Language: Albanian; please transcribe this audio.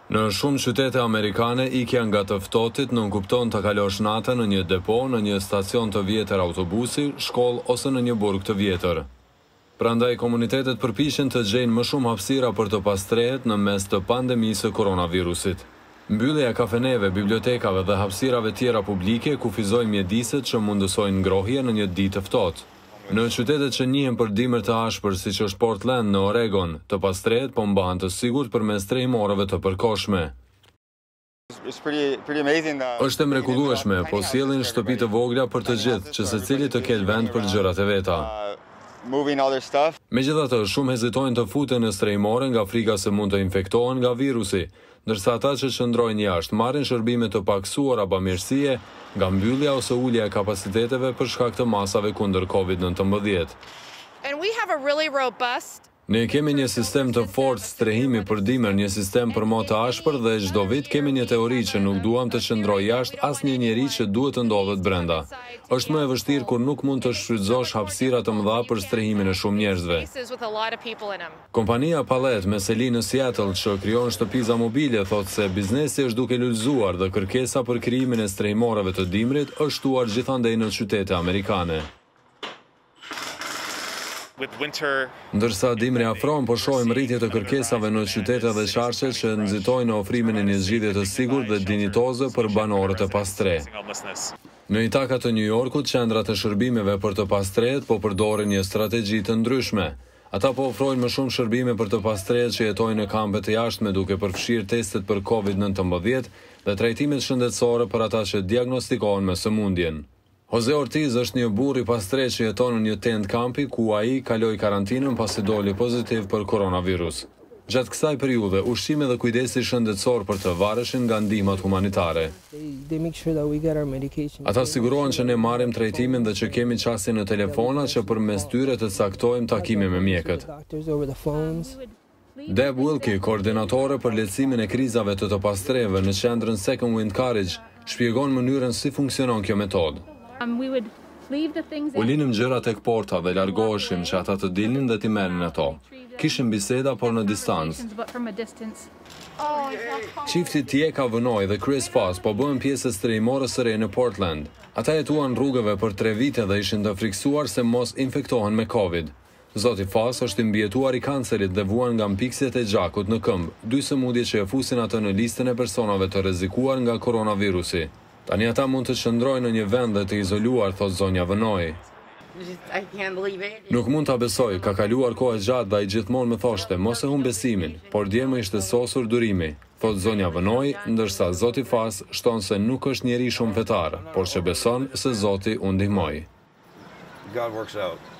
Në shumë qytete amerikane, ikja nga të ftohtit nënkupton të kalosh natën në një depo, në një stacion të vjetër autobusi, shkollë ose në një burg të vjetër. Prandaj komunitetet përpiqen të gjejnë më shumë hapësira për të pastrehet në mes të pandemisë së koronavirusit. Mbyllja e kafeneve, bibliotekave dhe hapësirave tjera publike kufizojnë mjediset që mundësojnë ngrohje në një ditë të ftohtë. Në qytetet që njihen për dimër të ashpër siç është Portland në Oregon, të pastrehet po mbahen të sigurt përmes trehimorëve të përkohshme. Është e mrekullueshme, po sjellin shtëpi të vogla për të gjithë, që secili të ketë vend për gjërat e veta. Megjithatë, shumë hezitojnë të futen në strehimore nga frika se mund të infektohen nga virusi, ndërsa ata që qëndrojnë jashtë marrin shërbime të paksuara bamirësie nga mbyllja ose ulja e kapaciteteve për shkak të masave kundër COVID-19. Ne kemi një sistem të fortë strehimi për dimër, një sistem për mo të ashpër dhe çdo vit kemi një teori që nuk duam të qëndroj jashtë asnjë njeri që duhet të ndodhet brenda. Është më e vështirë kur nuk mund të shfrytëzosh hapësira të mëdha për strehimin e shumë njerëzve. Kompania Pallet me seli në Seattle që krijon shtëpiza mobile thotë se biznesi është duke lullzuar dhe kërkesa për krijimin e strehimorëve të dimrit është shtuar gjithandej në qytete amerikane. Ndërsa dimri afron, po shohim rritje të kërkesave në qytete dhe qarshe që nxitojnë ofrimin e një zgjidhje të sigurt dhe dinjitoze për banorët e pastre. Në Itaka të New Yorkut, qendrat e shërbimeve për të pastrehet po përdorin një strategji të ndryshme. Ata po ofrojnë më shumë shërbime për të pastrehet që jetojnë në kampe të jashtme duke përfshirë testet për COVID-19 dhe trajtimet shëndetësore për ata që diagnostikohen me sëmundjen. Jose Ortiz është një burr i pastret që jeton në një tent kampi ku ai kaloi karantinën pasi doli pozitiv për koronavirus. Gjatë kësaj periudhe, ushqimi dhe kujdesi shëndetësor për të vareshin nga ndihmat humanitare. Ata sigurohen që ne marrim trajtimin dhe që kemi qasje në telefona që përmes tyre të caktojmë takime me mjekët. Deb Wilkie, koordinatore për lehtësimin e krizave të pastreve në qendrën Second Wind Courage, shpjegon mënyrën si funksionon kjo metodë. U linim gjëra tek porta dhe largoheshim që ata të dilnin dhe t'i merrnin ato. Kishim biseda por në distancë. Çifti Tieka Vënoj dhe Chris Foss po bëhen pjesë e strehimorës së re në Portland. Ata jetuan rrugëve për 3 vite dhe ishin të friksuar se mos infektohen me COVID. Zoti Foss është i mbijetuar i kancerit dhe vuan nga mpikësit e gjakut në këmbë, 2 sëmundje që e fusin atë në listën e personave të rrezikuar nga koronavirusi. Tani ata mund të qëndrojnë në një vend dhe të izoluar, thot zonja Vënoj. Nuk mund ta besoj, ka kaluar kohë gjatë dhe ai gjithmonë më thoshte, mos e humb besimin, por dje më ishte sosur durimi, thot zonja Vënoj, ndërsa zoti Foss shton se nuk është njeri shumë fetar, por që beson se Zoti u ndihmoi.